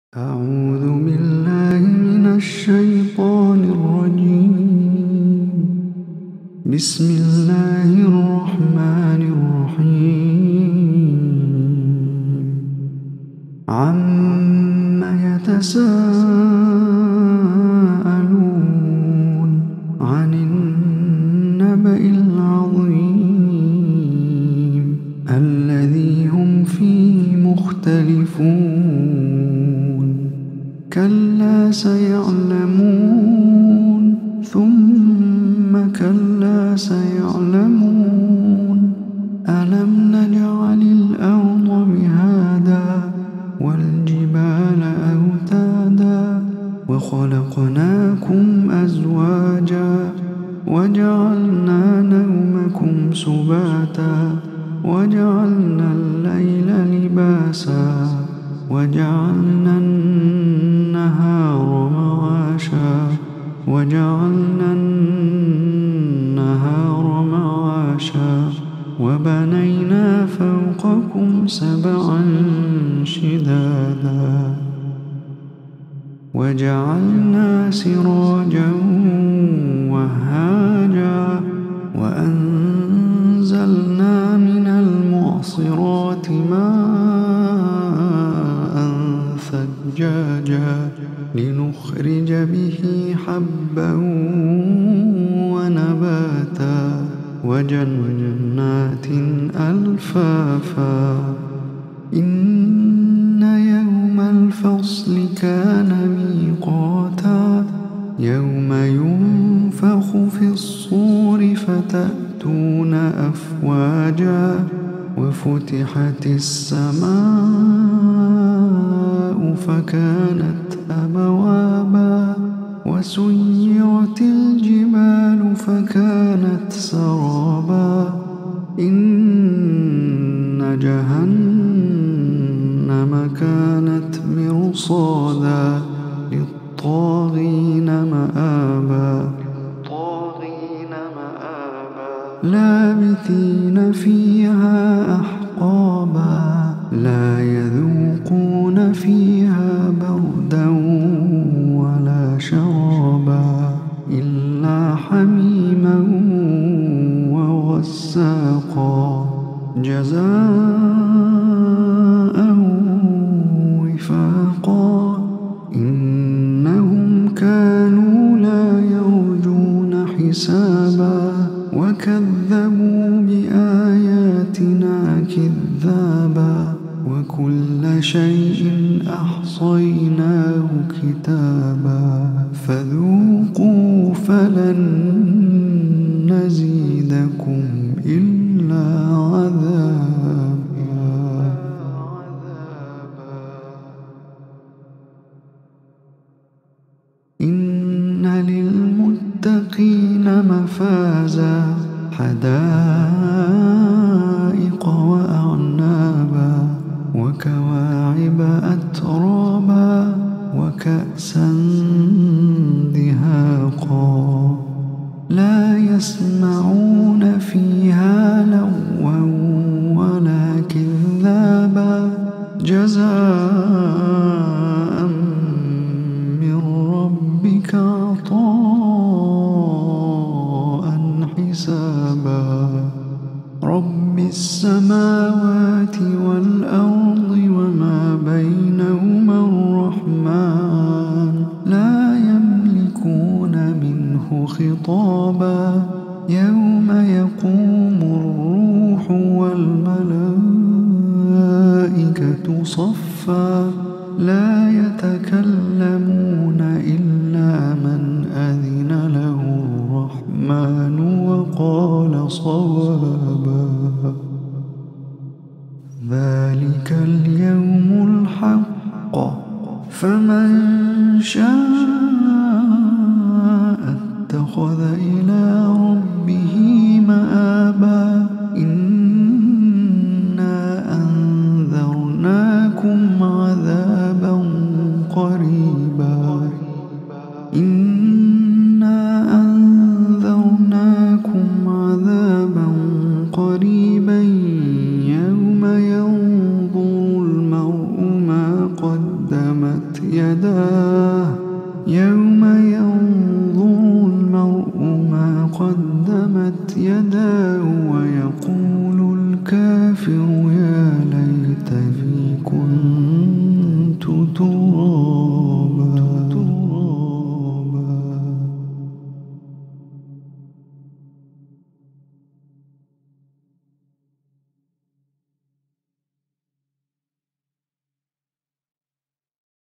أعوذ بالله من الشيطان الرجيم. بسم الله الرحمن الرحيم. عم يتساءلون عن النبأ العظيم الذي هم فيه مختلفون. كلا سيعلمون ثم كلا سيعلمون. ألم نجعل الأرض مهادا والجبال أوتادا وخلقناكم أزواجا وجعلنا نومكم سباتا وجعلنا الليل لباسا وجعلنا النهار معاشا وبنينا فوقكم سبعا شدادا وجعلنا سراجا وهاجا وأنزلنا من المعصرات ماء ثجاجا لنخرج به حبا ونباتا وجنات ألفافا. إن يوم الفصل كان ميقاتا يوم ينفخ في الصور فتأتون أفواجا وفتحت السماء فكانت أبوابا وسيرت الجبال فكانت سرابا. إن جهنم كانت مرصادا للطاغين مآبا لابثين فيها أحقابا لا يذوقون فيها بردا ولا شرابا إلا حميما وغساقا جزاء وفاقا. إنهم كانوا لا يرجون حسابا وكذبوا بآياتنا كذابا وكل شيء أحصيناه كتابا فذوقوا فلن نزيدكم إلا عذابا. إن للمتقين مفازا حدائق وأعنابا وكواعب أترابا وكأسا دهاقا لا يسمعون فيها لغوا ولا كذابا جزاء من ربك عطاء حسابا. رب السماوات والأرض وما بينهما الرحمن لا يملكون منه خطابا. يوم يقوم الروح والملائكة صفا لا يتكلمون إلا من أذن له الرحمن وقال صوابا. ذلك اليوم الحق فمن شاء اتخذ